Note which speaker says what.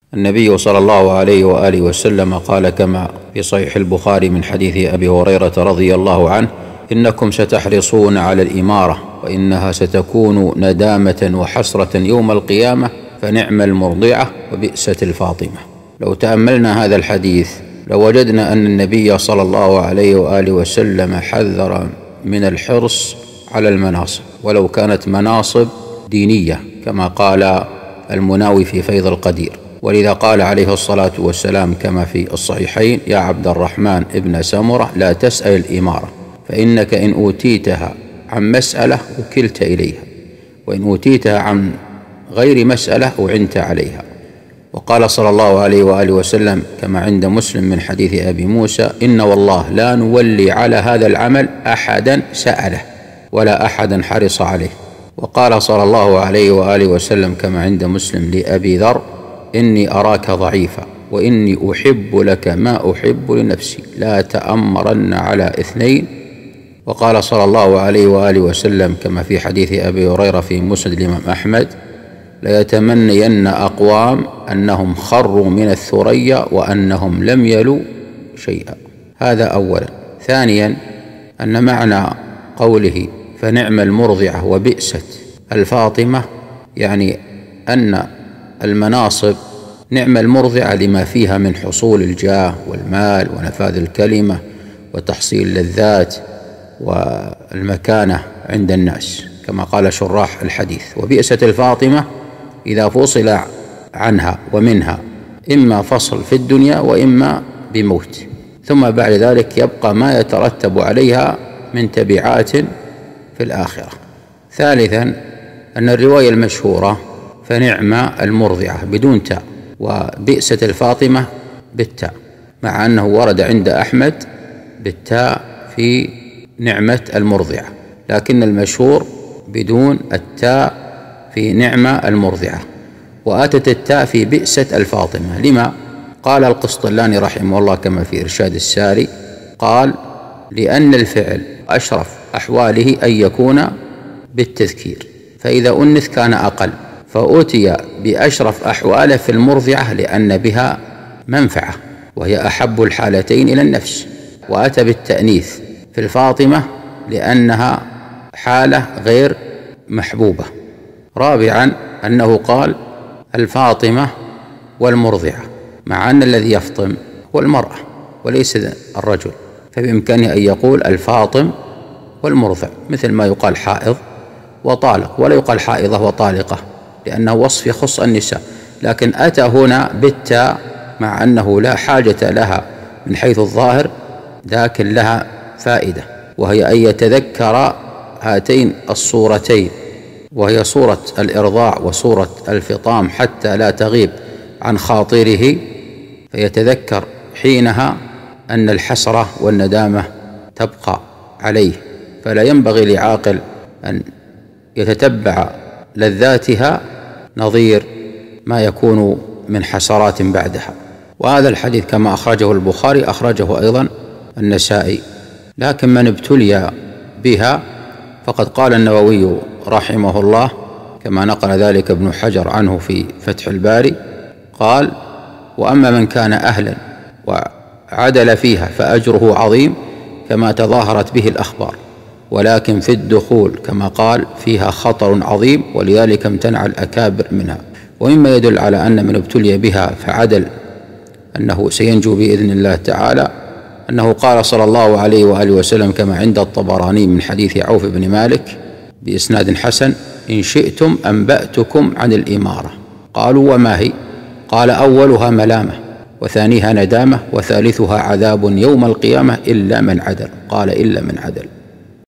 Speaker 1: النبي صلى الله عليه وآله وسلم قال كما في صحيح البخاري من حديث أبي هريرة رضي الله عنه: إنكم ستحرصون على الإمارة وإنها ستكون ندامة وحسرة يوم القيامة، فنعم المرضعة وبئست الفاطمة. لو تأملنا هذا الحديث لوجدنا أن النبي صلى الله عليه وآله وسلم حذر من الحرص على المناصب، ولو كانت مناصب دينية كما قال المناوي في فيض القدير. ولذا قال عليه الصلاة والسلام كما في الصحيحين: يا عبد الرحمن ابن سمرة، لا تسأل الإمارة، فإنك إن أوتيتها عن مسألة وكلت إليها، وإن أوتيتها عن غير مسألة أعنت عليها. وقال صلى الله عليه وآله وسلم كما عند مسلم من حديث أبي موسى: إن والله لا نولي على هذا العمل أحدا سأله ولا أحدا حرص عليه. وقال صلى الله عليه وآله وسلم كما عند مسلم لأبي ذر: إني أراك ضعيفا وإني أحب لك ما أحب لنفسي، لا تأمرن على اثنين. وقال صلى الله عليه وآله وسلم كما في حديث أبي هريرة في مسند الإمام أحمد: ليتمنين أقوام أنهم خروا من الثريا وأنهم لم يلوا شيئا. هذا أولا. ثانيا، أن معنى قوله فنعم المرضعة وبئست الفاطمة يعني أن المناصب نعم المرضعة لما فيها من حصول الجاه والمال ونفاذ الكلمة وتحصيل اللذات والمكانة عند الناس كما قال شراح الحديث. وبئست الفاطمة إذا فصل عنها ومنها إما فصل في الدنيا وإما بموت، ثم بعد ذلك يبقى ما يترتب عليها من تبعات في الآخرة. ثالثا، أن الرواية المشهورة فنعم المرضعة بدون تاء، وبئست الفاطمة بالتاء، مع أنه ورد عند أحمد بالتاء في نعمة المرضعة، لكن المشهور بدون التاء في نعمة المرضعة، وأتت التاء في بئست الفاطمة. لما؟ قال القسطلاني رحمه الله كما في إرشاد الساري، قال: لأن الفعل أشرف أحواله أن يكون بالتذكير، فإذا أنث كان أقل، فأتي بأشرف أحواله في المرضعة لأن بها منفعة وهي أحب الحالتين إلى النفس، وأتى بالتأنيث في الفاطمة لأنها حالة غير محبوبة. رابعا، أنه قال الفاطمة والمرضعة، مع أن الذي يفطم هو المرأة وليس الرجل، فبإمكانه أن يقول الفاطم والمرضع، مثل ما يقال حائض وطالق، ولا يقال حائضة وطالقة لأنه وصف يخص النساء، لكن أتى هنا بالتاء مع أنه لا حاجة لها من حيث الظاهر، لكن لها فائدة، وهي أن يتذكر هاتين الصورتين، وهي صورة الإرضاع وصورة الفطام، حتى لا تغيب عن خاطره، فيتذكر حينها أن الحسرة والندامة تبقى عليه، فلا ينبغي لعاقل أن يتتبع لذاتها نظير ما يكون من حسرات بعدها. وهذا الحديث كما أخرجه البخاري أخرجه أيضا النسائي. لكن من ابتلي بها فقد قال النووي رحمه الله كما نقل ذلك ابن حجر عنه في فتح الباري، قال: وأما من كان أهلا وعدل فيها فأجره عظيم كما تظاهرت به الأخبار، ولكن في الدخول كما قال فيها خطر عظيم، ولذلك امتنع الأكابر منها. ومما يدل على أن من ابتلي بها فعدل أنه سينجو بإذن الله تعالى أنه قال صلى الله عليه وآله وسلم كما عند الطبراني من حديث عوف بن مالك بإسناد حسن: إن شئتم أنبأتكم عن الإمارة. قالوا: وما هي؟ قال: أولها ملامة، وثانيها ندامة، وثالثها عذاب يوم القيامة إلا من عدل. قال: إلا من عدل.